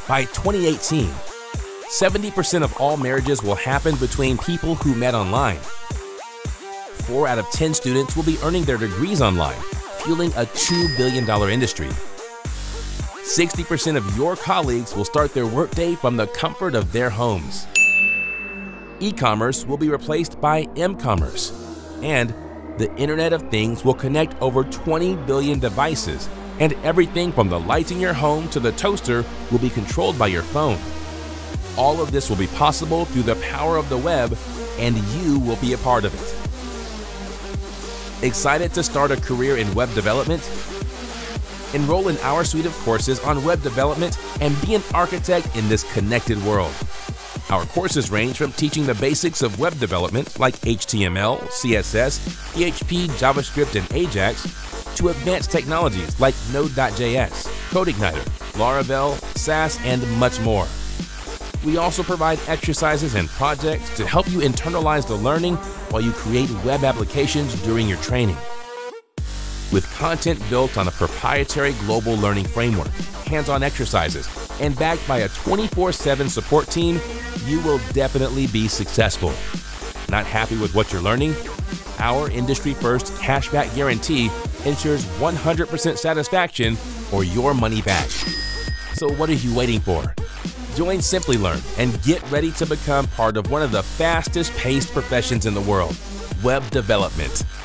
By 2018, 70% of all marriages will happen between people who met online. 4 out of 10 students will be earning their degrees online, fueling a $2 billion industry. 60% of your colleagues will start their workday from the comfort of their homes. E-commerce will be replaced by M-commerce, and the Internet of Things will connect over 20 billion devices, and everything from the lights in your home to the toaster will be controlled by your phone. All of this will be possible through the power of the web, and you will be a part of it. Excited to start a career in web development? Enroll in our suite of courses on web development and be an architect in this connected world. Our courses range from teaching the basics of web development like HTML, CSS, PHP, JavaScript, and Ajax, to advanced technologies like Node.js, CodeIgniter, Laravel, SAS, and much more. We also provide exercises and projects to help you internalize the learning while you create web applications during your training. With content built on a proprietary global learning framework, hands-on exercises, and backed by a 24/7 support team, you will definitely be successful. Not happy with what you're learning? Our industry-first cashback guarantee ensures 100% satisfaction or your money back. So what are you waiting for? Join Simplilearn and get ready to become part of one of the fastest-paced professions in the world, web development.